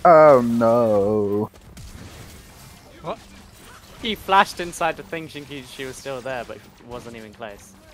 Oh no. What? He flashed inside the thing thinking she was still there, but it wasn't even close.